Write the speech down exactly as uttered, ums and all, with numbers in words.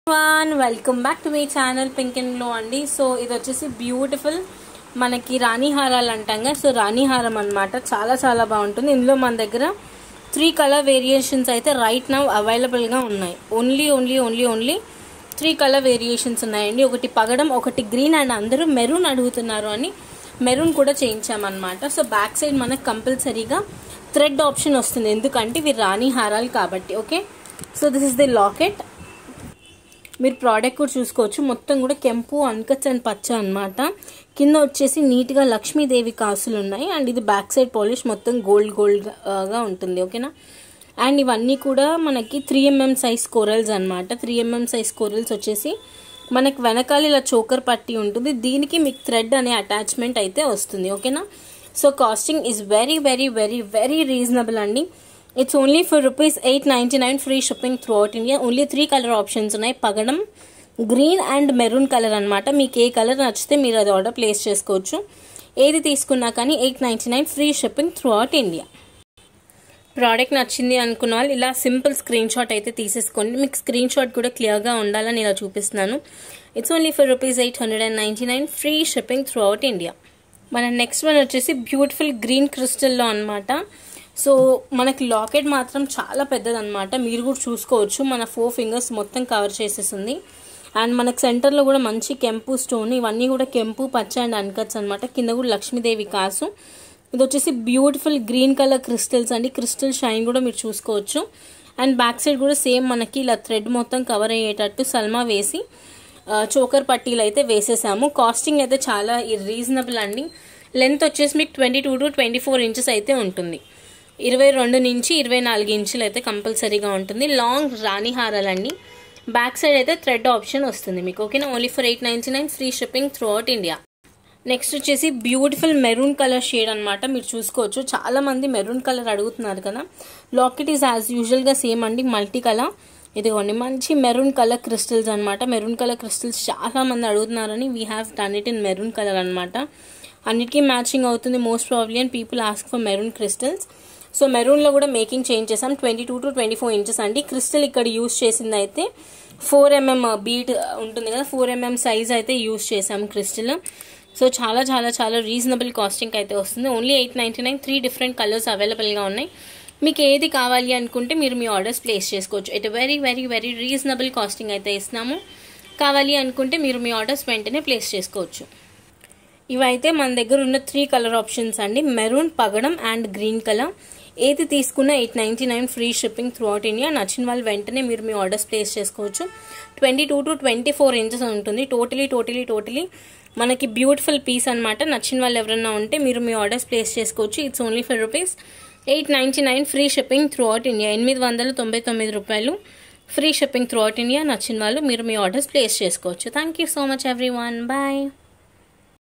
One welcome back to my channel pink and glow అండి. So ఇది వచ్చేసి beautiful మనకి రాణి హారాలు అంటాంగా. సో రాణి హారం అనమాట, చాలా చాలా బాగుంటుంది. ఇందులో మన దగ్గర త్రీ కలర్ వేరియేషన్స్ అయితే రైట్ నౌ అవైలబుల్గా ఉన్నాయి. Only only only only three colour variations ఉన్నాయండి. ఒకటి పగడం, ఒకటి గ్రీన్, అండ్ అందరూ మెరూన్ అడుగుతున్నారు అని మెరూన్ కూడా చేయించామన్నమాట. సో బ్యాక్ సైడ్ మనకు కంపల్సరీగా థ్రెడ్ ఆప్షన్ వస్తుంది, ఎందుకంటే ఇవి రాణి హారాలు కాబట్టి. Okay, so this is the locket. మీరు ప్రోడక్ట్ కూడా చూసుకోవచ్చు. మొత్తం కూడా కెంపు, అన్కట్స్ అండ్ పచ్చ అనమాట. కింద వచ్చేసి నీట్గా లక్ష్మీదేవి కాసులు ఉన్నాయి. అండ్ ఇది బ్యాక్ సైడ్ పాలిష్ మొత్తం గోల్డ్ గోల్డ్గా ఉంటుంది. ఓకేనా, అండ్ ఇవన్నీ కూడా మనకి త్రీ ఎంఎం సైజ్ కోరల్స్ అనమాట. త్రీ ఎంఎం సైజ్ కోరల్స్ వచ్చేసి మనకి వెనకాల ఇలా చోకర్ పట్టి ఉంటుంది. దీనికి మీకు థ్రెడ్ అనే అటాచ్మెంట్ అయితే వస్తుంది. ఓకేనా, so costing is very very very very reasonable అండి. It's only for rupees eight ninety nine free shipping throughout India. Only three colour options ఉన్నాయి, పగడం, గ్రీన్ అండ్ మెరూన్ కలర్ అనమాట. మీకు ఏ కలర్ నచ్చితే మీరు అది ఆర్డర్ ప్లేస్ చేసుకోవచ్చు. ఏది తీసుకున్నా కానీ eight ninety nine free shipping throughout India. Product నచ్చింది అనుకున్న వాళ్ళు ఇలా సింపుల్ స్క్రీన్ షాట్ అయితే తీసేసుకోండి. మీకు స్క్రీన్ షాట్ కూడా క్లియర్గా ఉండాలని ఇలా చూపిస్తున్నాను. It's only for rupees eight hundred and ninety nine free shipping throughout India. మన నెక్స్ట్ వన్ వచ్చేసి బ్యూటిఫుల్ గ్రీన్ క్రిస్టల్లో అనమాట. సో మనకి లాకెట్ మాత్రం చాలా పెద్దదన్నమాట. మీరు కూడా చూసుకోవచ్చు, మన ఫోర్ ఫింగర్స్ మొత్తం కవర్ చేసేస్తుంది. అండ్ మనకు సెంటర్లో కూడా మంచి కెంపు స్టోన్, ఇవన్నీ కూడా కెంపు, పచ్చ అండ్ అన్కట్స్ అనమాట. కింద కూడా లక్ష్మీదేవి కాసు. ఇది వచ్చేసి బ్యూటిఫుల్ గ్రీన్ కలర్ క్రిస్టల్స్ అండి. క్రిస్టల్ షైన్ కూడా మీరు చూసుకోవచ్చు. అండ్ బ్యాక్ సైడ్ కూడా సేమ్ మనకి ఇలా థ్రెడ్ మొత్తం కవర్ అయ్యేటట్టు సల్మా వేసి చోకర్ పట్టీలు అయితే వేసేసాము. కాస్టింగ్ అయితే చాలా రీజనబుల్ అండి. లెంత్ వచ్చేసి మీకు twenty two to twenty four inches అయితే ఉంటుంది. ఇరవై రెండు నుంచి ఇరవై నాలుగు ఇంచులు అయితే కంపల్సరీగా ఉంటుంది. లాంగ్ రాణి హారాలండి. బ్యాక్ సైడ్ అయితే థ్రెడ్ ఆప్షన్ వస్తుంది మీకు. ఓకేనా, only for eight ninety nine free shipping throughout India. Next వచ్చేసి బ్యూటిఫుల్ మెరూన్ కలర్ షేడ్ అనమాట. మీరు చూసుకోవచ్చు, చాలా మంది మెరూన్ కలర్ అడుగుతున్నారు కదా. లాకెట్ ఈజ్ యాజ్ యూజువల్గా సేమ్ అండి, మల్టీ కలర్. ఇదిగోండి మంచి మెరూన్ కలర్ క్రిస్టల్స్ అనమాట. మెరూన్ కలర్ క్రిస్టల్స్ చాలా మంది అడుగుతున్నారని we have done it in maroon colour అనమాట. అన్నిటికీ మ్యాచింగ్ అవుతుంది most probably, and people ask for maroon crystals. So మెరూన్లో కూడా మేకింగ్ చేంజ్ చేసాం. Twenty two to twenty four inches అండి. క్రిస్టల్ ఇక్కడ యూజ్ చేసింది అయితే ఫోర్ ఎంఎం బీట్ ఉంటుంది కదా, ఫోర్ ఎంఎం సైజ్ అయితే యూజ్ చేసాం క్రిస్టల్. సో చాలా చాలా చాలా రీజనబుల్ కాస్టింగ్ అయితే వస్తుంది. Only eight ninety nine three different colours అవైలబుల్గా ఉన్నాయి. మీకు ఏది కావాలి అనుకుంటే మీరు మీ ఆర్డర్స్ ప్లేస్ చేసుకోవచ్చు. It very very very reasonable costing అయితే ఇస్తున్నాము. కావాలి అనుకుంటే మీరు మీ ఆర్డర్స్ వెంటనే ప్లేస్ చేసుకోవచ్చు. ఇవైతే మన దగ్గర ఉన్న త్రీ కలర్ ఆప్షన్స్ అండి, మెరూన్, పగడం అండ్ గ్రీన్ కలర్. ఏది తీసుకున్నా eight ninety nine free shipping throughout India. నచ్చిన వాళ్ళు వెంటనే మీరు మీ ఆర్డర్స్ ప్లేస్ చేసుకోవచ్చు. Twenty two to twenty four inches ఉంటుంది. టోటలీ టోటలీ టోటలీ మనకి బ్యూటిఫుల్ పీస్ అనమాట. నచ్చిన వాళ్ళు ఎవరైనా ఉంటే మీరు మీ ఆర్డర్స్ ప్లేస్ చేసుకోవచ్చు. It's only for rupees eight ninety nine free shipping throughout India. ఎనిమిది వందల తొంభై తొమ్మిది రూపాయలు free shipping throughout India. నచ్చిన వాళ్ళు మీరు మీ ఆర్డర్స్ ప్లేస్ చేసుకోవచ్చు. Thank you so much everyone, bye.